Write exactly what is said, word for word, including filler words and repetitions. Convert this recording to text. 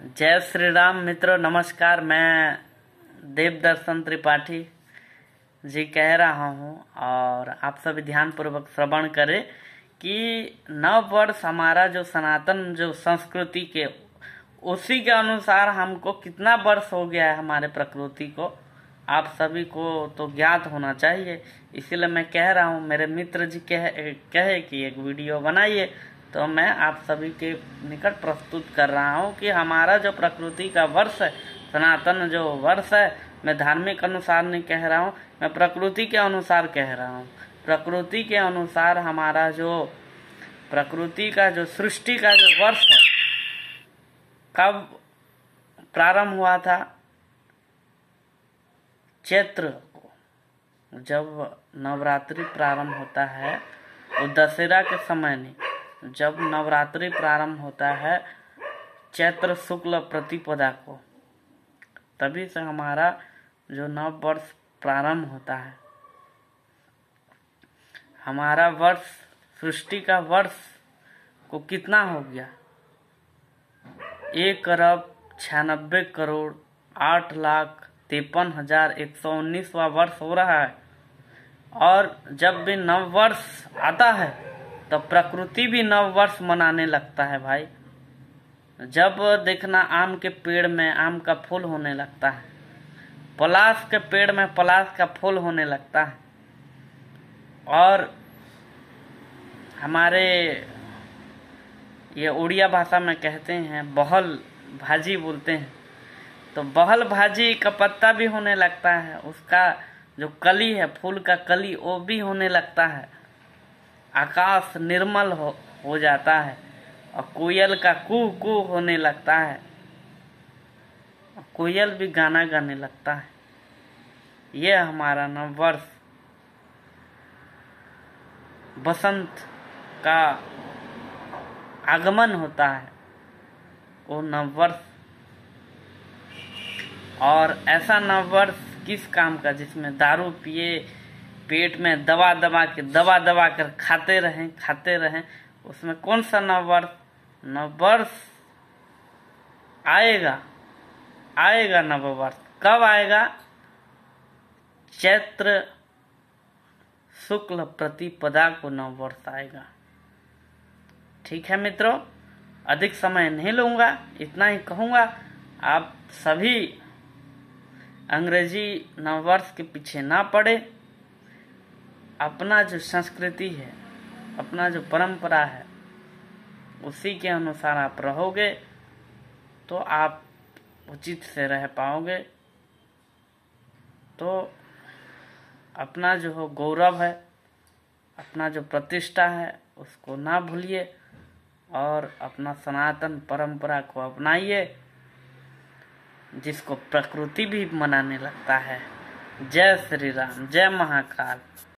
जय श्री राम मित्रों, नमस्कार। मैं देवदर्शन त्रिपाठी जी कह रहा हूँ और आप सभी ध्यान पूर्वक श्रवण करें कि नव वर्ष हमारा जो सनातन जो संस्कृति के उसी के अनुसार हमको कितना वर्ष हो गया है हमारे प्रकृति को, आप सभी को तो ज्ञात होना चाहिए। इसीलिए मैं कह रहा हूँ, मेरे मित्र जी कहे कहे कि एक वीडियो बनाइए, तो मैं आप सभी के निकट प्रस्तुत कर रहा हूँ कि हमारा जो प्रकृति का वर्ष है, सनातन जो वर्ष है, मैं धार्मिक अनुसार नहीं कह रहा हूँ, मैं प्रकृति के अनुसार कह रहा हूँ। प्रकृति के अनुसार हमारा जो प्रकृति का जो सृष्टि का जो वर्ष है, कब प्रारंभ हुआ था? चैत्र को, जब नवरात्रि प्रारंभ होता है, वो दशहरा के समय नहीं, जब नवरात्रि प्रारंभ होता है चैत्र शुक्ल प्रतिपदा को, तभी से हमारा जो नव वर्ष प्रारंभ होता है। हमारा वर्ष, सृष्टि का वर्ष को कितना हो गया? एक अरब छियानबे करोड़ आठ लाख तिरपन हजार एक सौ उन्नीसवा वर्ष हो रहा है। और जब भी नव वर्ष आता है तो प्रकृति भी नव वर्ष मनाने लगता है भाई। जब देखना आम के पेड़ में आम का फूल होने लगता है, पलाश के पेड़ में पलाश का फूल होने लगता है, और हमारे ये उड़िया भाषा में कहते हैं बहल भाजी बोलते हैं, तो बहल भाजी का पत्ता भी होने लगता है, उसका जो कली है, फूल का कली, वो भी होने लगता है। आकाश निर्मल हो, हो जाता है और कोयल का कू कू होने लगता है, कोयल भी गाना गाने लगता है। ये हमारा नव वर्ष, बसंत का आगमन होता है, वो नव वर्ष। और ऐसा नव वर्ष किस काम का, जिसमें दारू पिए, पेट में दबा दबा के दबा दबा कर खाते रहें खाते रहें उसमें कौन सा नव वर्ष? नव वर्ष आएगा आएगा नव वर्ष कब आएगा? चैत्र शुक्ल प्रतिपदा को नव वर्ष आएगा। ठीक है मित्रों, अधिक समय नहीं लूंगा, इतना ही कहूंगा। आप सभी अंग्रेजी नववर्ष के पीछे ना पड़े। अपना जो संस्कृति है, अपना जो परंपरा है, उसी के अनुसार आप रहोगे तो आप उचित से रह पाओगे। तो अपना जो हो गौरव है, अपना जो प्रतिष्ठा है, उसको ना भूलिए और अपना सनातन परंपरा को अपनाइए, जिसको प्रकृति भी मनाने लगता है। जय श्री राम, जय महाकाल।